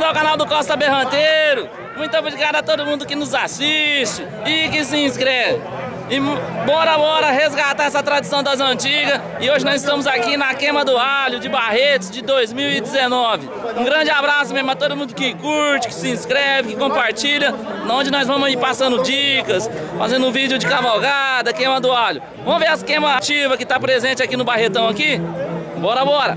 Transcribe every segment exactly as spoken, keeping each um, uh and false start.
ao canal do Costa Berranteiro. Muito obrigado a todo mundo que nos assiste e que se inscreve. E bora, bora resgatar essa tradição das antigas. E hoje nós estamos aqui na Queima do Alho de Barretos de dois mil e dezenove. Um grande abraço mesmo a todo mundo que curte, que se inscreve, que compartilha. Onde nós vamos ir passando dicas, fazendo um vídeo de cavalgada, queima do alho. Vamos ver as queimas ativas que tá presente aqui no Barretão aqui? Bora, bora!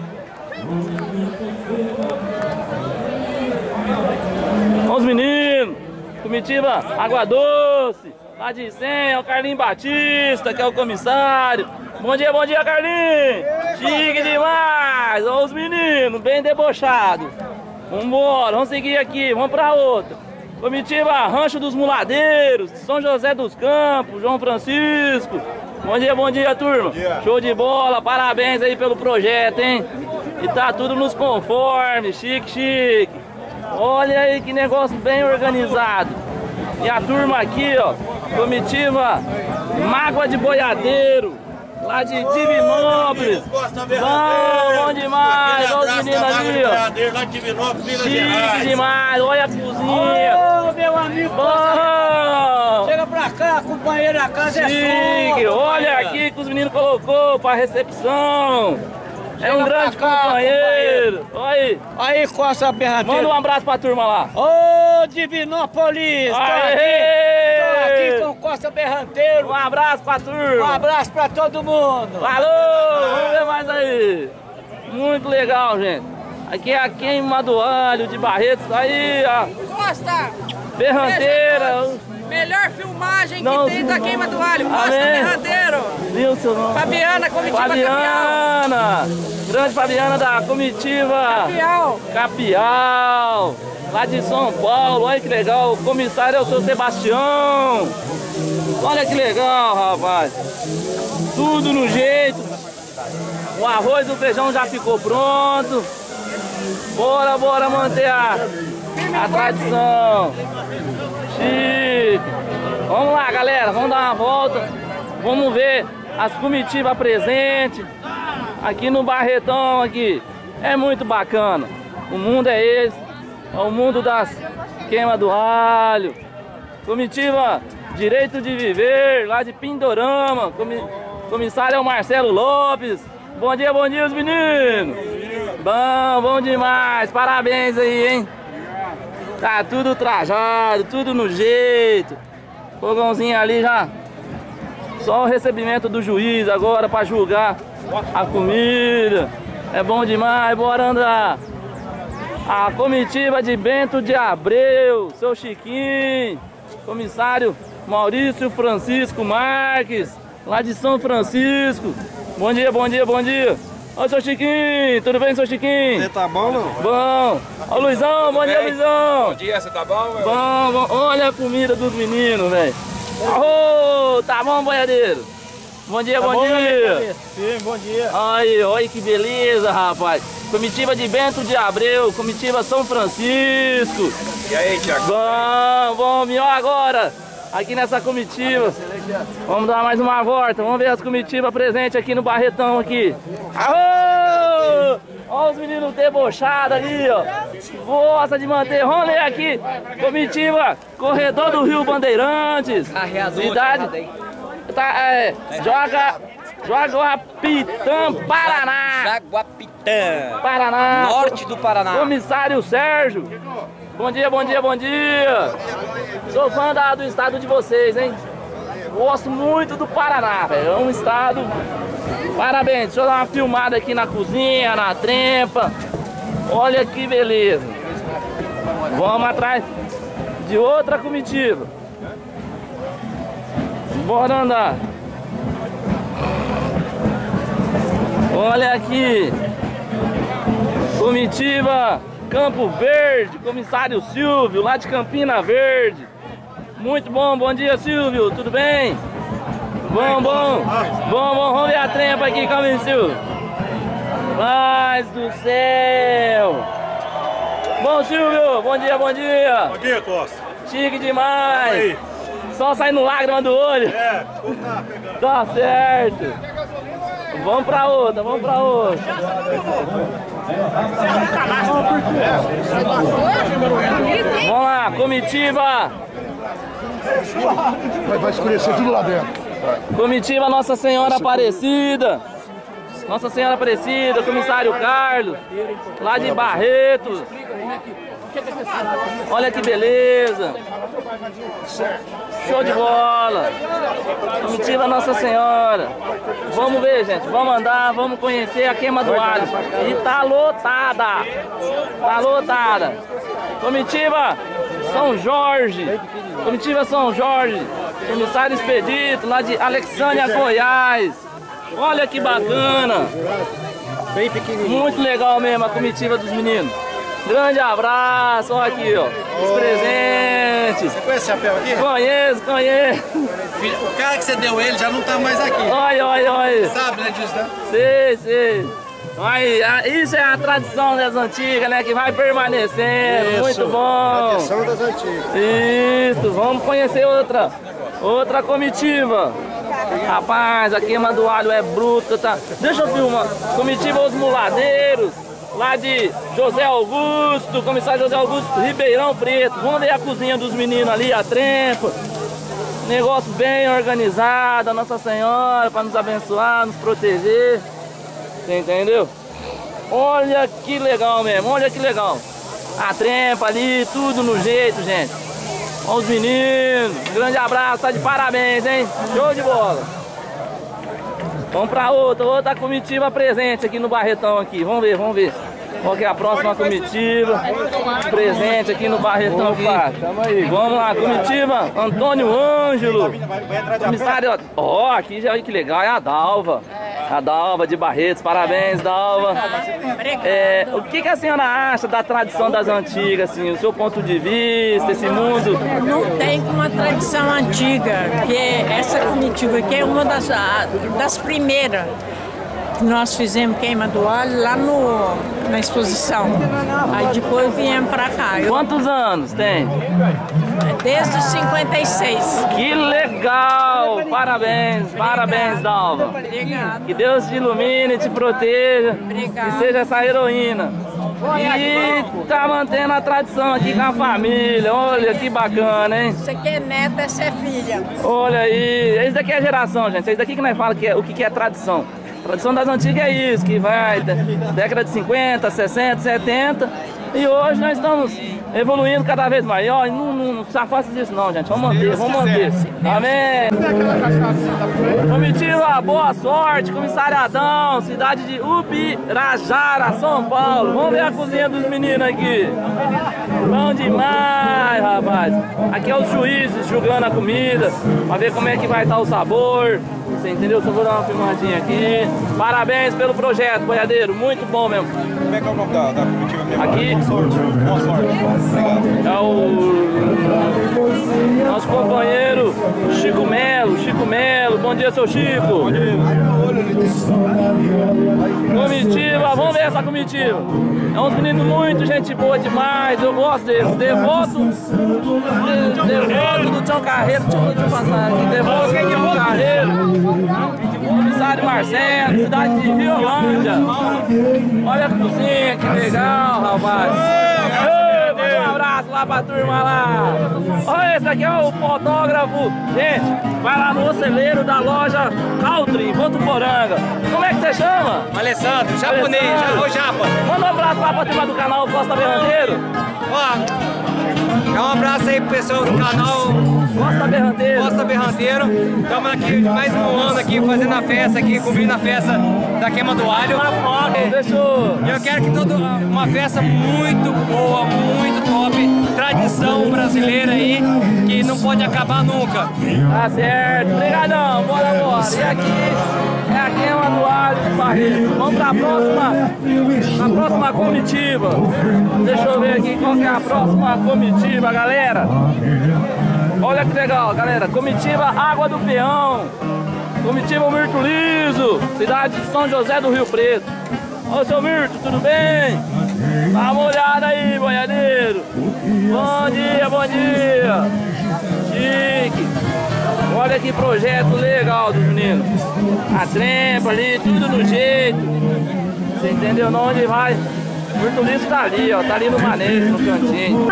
Vamos meninos! Comitiva Água Doce. Lá de Senha, o Carlinhos Batista, que é o comissário. Bom dia, bom dia, Carlinhos! Chique demais! Olha os meninos, bem debochados. Vambora, vamos seguir aqui, vamos pra outra. Comitiva Rancho dos Muladeiros, São José dos Campos, João Francisco. Bom dia, bom dia, turma. Bom dia. Show de bola, parabéns aí pelo projeto, hein? E tá tudo nos conformes, chique, chique. Olha aí que negócio bem organizado. E a turma aqui, ó, comitiva Mágoa de Boiadeiro, lá de Divinópolis. Bom, bom demais, olha os meninos ali, ó. Chique demais, olha a cozinha. Ô, meu amigo, bom. Chega pra cá, companheiro, a casa é sua. Chique, olha aqui que os meninos colocou pra recepção. É um grande cá, companheiro. Olha aí. Aí, Costa Berranteiro. Manda um abraço pra turma lá. Ô, Divinópolis. Tô aqui, tô aqui com o Costa Berranteiro. Um abraço pra turma. Um abraço pra todo mundo. Falou, vamos ver mais aí. Muito legal, gente. Aqui é a Queima do Alho de Barretos. Aí, ó. Costa Berranteira. Melhor filmagem Não, que tem da Queima do Alho. Costa Amém. Berranteiro. Viu o seu nome? Fabiana, comitiva Fabiana. Grande Fabiana da comitiva Capial. Capial. Lá de São Paulo. Olha que legal. O comissário é o seu Sebastião. Olha que legal, rapaz. Tudo no jeito. O arroz e o feijão já ficou pronto. Bora, bora manter a, a tradição. Chique. Vamos lá, galera. Vamos dar uma volta. Vamos ver as comitivas presentes aqui no Barretão aqui. É muito bacana. O mundo é esse. É o mundo das queimas do alho. Comitiva Direito de Viver, lá de Pindorama. Comi comissário é o Marcelo Lopes. Bom dia, bom dia, os meninos. Bom, bom demais. Parabéns aí, hein? Tá tudo trajado, tudo no jeito. Fogãozinho ali já. Só o recebimento do juiz agora para julgar a comida. É bom demais, bora andar. A comitiva de Bento de Abreu, seu Chiquinho. Comissário Maurício Francisco Marques, lá de São Francisco. Bom dia, bom dia, bom dia. Ô, seu Chiquinho, tudo bem, seu Chiquinho? Você tá bom, não? Bom. Ô, Luizão, bom dia, Luizão. Bom dia, você tá bom, meu? Bom, bom. Olha a comida dos meninos, velho. Ô, tá bom, boiadeiro? Bom dia, Tá bom, bom, dia. Sim, bom dia. Aí, olha que beleza, rapaz. Comitiva de Bento de Abreu, comitiva São Francisco. E aí, Thiago? Bom, bom, melhor agora. Aqui nessa comitiva. Vamos dar mais uma volta. Vamos ver as comitivas presentes aqui no Barretão aqui. Aô! Olha os meninos debochados ali, ó. Gosta de manter. Vamos ler aqui. Comitiva Corredor do Rio Bandeirantes. Cidade. Tá, é, joga. Jaguapitã, Paraná. Jaguapitã. Paraná. Norte do Paraná. Comissário Sérgio. Bom dia, bom dia, bom dia. Sou fã da, do estado de vocês, hein? Gosto muito do Paraná, velho. É um estado... Parabéns. Deixa eu dar uma filmada aqui na cozinha, na trempa. Olha que beleza. Vamos atrás de outra comitiva. Bora andar. Olha aqui. Comitiva Campo Verde, comissário Silvio, lá de Campina Verde. Muito bom, bom dia, Silvio, tudo bem? Bom, bom, bom, bom, vamos ver a trempa aqui, calma aí, Silvio. Paz do céu. Bom, Silvio, bom dia, bom dia. Bom dia, Costa. Chique demais. Só saindo lágrima do olho. É, tá pegando. Tá certo. Vamos pra outra, vamos pra outra. Vamos lá, comitiva. Vai, vai escurecer tudo lá dentro. Comitiva Nossa Senhora Aparecida. Nossa Senhora Aparecida, comissário Carlos, lá de Barretos. Olha que beleza. Show de bola. Comitiva Nossa Senhora. Vamos ver, gente. Vamos andar, vamos conhecer a queima do alho. E tá lotada. Tá lotada. Comitiva São Jorge. Comitiva São Jorge. Comissário Expedito, lá de Alexânia, Goiás. Olha que bacana. Bem pequenininho. Muito legal mesmo a comitiva dos meninos. Grande abraço, olha aqui, ó, os presentes. Você conhece esse chapéu aqui? Conheço, conheço. O cara que você deu ele já não tá mais aqui. Olha, olha, olha. Sabe, né, disso, né? Sei, sei. Aí, isso é a tradição das antigas, né, que vai permanecendo. Isso. Muito bom. Tradição das antigas. Isso, vamos conhecer outra, outra comitiva. Rapaz, a queima do alho é bruta, tá? Deixa eu filmar. Comitiva Os Muladeiros, lá de José Augusto, comissário José Augusto, Ribeirão Preto. Vamos ver a cozinha dos meninos ali, a trempa. Negócio bem organizado, a Nossa Senhora para nos abençoar, nos proteger. Você entendeu? Olha que legal mesmo, olha que legal. A trempa ali, tudo no jeito, gente. Olha os meninos, grande abraço, tá de parabéns, hein? Show de bola. Vamos pra outra, outra comitiva presente aqui no Barretão aqui. Vamos ver, vamos ver. Qual que é a próxima comitiva presente aqui no Barretão aqui. Tamo aí. Vamos lá, comitiva Antônio Ângelo. Comissário, ó, aqui já olha que legal, é a Dalva. A Dalva de Barretos, parabéns, Dalva. É, o que, que a senhora acha da tradição das antigas, assim, o seu ponto de vista, esse mundo? Não tem uma tradição antiga, que essa comitiva aqui é uma das, das primeiras que nós fizemos queima do alho lá no, na exposição. Aí depois viemos pra cá. Eu, Quantos anos tem? desde cinquenta e seis. Que legal! Parabéns, parabéns, Dalva. Obrigada. Que Deus te ilumine, te proteja, Obrigada. que seja essa heroína. E tá mantendo a tradição aqui com a família. Olha que bacana, hein? Isso aqui é neta, essa é filha. Olha aí, isso daqui é geração, gente. Isso daqui que nós falamos que é, o que que é tradição. Tradição das antigas é isso, que vai da década de cinquenta, sessenta, setenta. E hoje nós estamos evoluindo cada vez mais. E, ó, não, não, não se afaste disso não, gente. Vamos manter, vamos manter. Amém. Comitiva, boa sorte, comissário Adão, cidade de Ubirajara, São Paulo. Vamos ver a cozinha dos meninos aqui. Bom demais, rapaz. Aqui é os juízes julgando a comida, pra ver como é que vai estar o sabor. Você entendeu? Só vou dar uma filmadinha aqui. Parabéns pelo projeto, boiadeiro. Muito bom mesmo. Como é que é o nome da, da comitiva mesmo? Aqui. Boa sorte. Boa sorte. Obrigado. É o nosso companheiro Chico Melo. Chico Melo. Bom dia, seu Chico. Bom dia. Comitiva, vamos ver essa comitiva. É uns meninos muito gente boa demais. Eu gosto deles. Devoto. de- Devoto do Tião Carreiro. Deixa eu, deixa eu passar aqui. Devoto do Tião Carreiro. Comissário Marcelo, cidade de Riolândia. Olha a cozinha, que legal, rapaz. Ei, manda um abraço lá pra turma lá. Olha, esse aqui é o fotógrafo. Gente, vai lá no oceleiro da loja Country, em Votuporanga. Como é que você chama? Alessandro, japonês, Alessandro. ô japa. Manda um abraço lá pra turma do canal Costa Berranteiro. Ó, dá um abraço aí pro pessoal do canal Costa Berranteiro. Costa Berranteiro. Estamos aqui mais um ano aqui fazendo a festa aqui, cobrindo a festa da queima do alho. Fechou. E eu quero que toda uma festa muito boa, muito top, tradição brasileira aí, que não pode acabar nunca. Tá certo. Obrigadão. Bora, bora. E aqui é a queima do alho de Barreto. Vamos pra próxima, a próxima comitiva. Deixa eu ver aqui qual que é a próxima comitiva, galera. Olha que legal, galera. Comitiva Água do Peão. Comitiva Mirto Liso, cidade de São José do Rio Preto. Ô, seu Mirto, tudo bem? Dá uma olhada aí, boiadeiro. Bom dia, bom dia. Chique. Olha que projeto legal dos meninos. A trempa ali, tudo no jeito. Você entendeu? Não, onde vai? O Português tá ali, ó. Tá ali no manejo, no cantinho.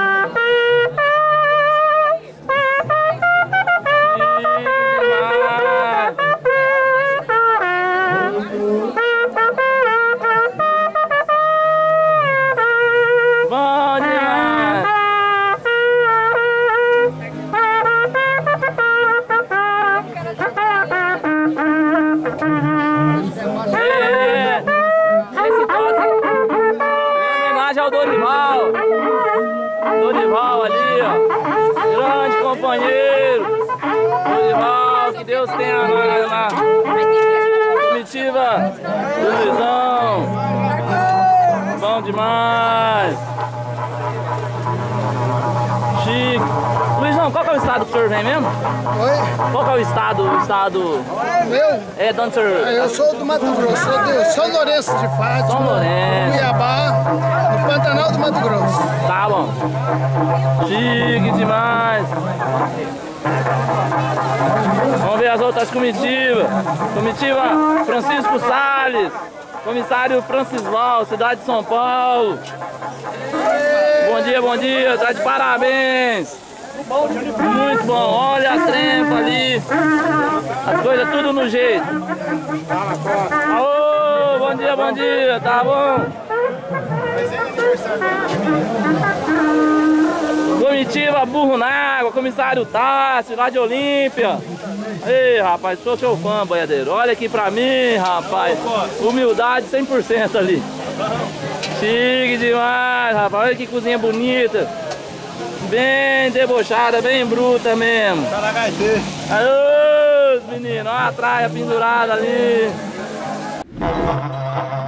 Ao Dorival, Dorival ali, ó, grande companheiro, Dorival, que Deus tenha na, na comitiva do Luizão, bom demais, chique. Luizão, qual que é o estado que o senhor vem mesmo? Oi? Qual que é o estado, o estado? Meu? É, de onde o senhor... Eu sou do Mato Grosso, sou de São Lourenço de Fátima, São Lourenço, Cuiabá, no Pantanal do Mato Grosso. Tá bom. Chique demais. Vamos ver as outras comitivas. Comitiva Francisco Salles, comissário Francisval, cidade de São Paulo. Bom dia, bom dia, tá de parabéns. Muito bom, olha a trempa ali. As coisas tudo no jeito. Aô, bom dia, bom dia, tá bom? Comitiva Burro na Água, comissário Tássio, lá de Olímpia. Ei, rapaz, sou seu fã, boiadeiro. Olha aqui pra mim, rapaz. Humildade cem por cento ali. Chique demais, rapaz. Olha que cozinha bonita. Bem debochada, bem bruta mesmo. Tá na H T. Aô, menino, olha a traia pendurada ali.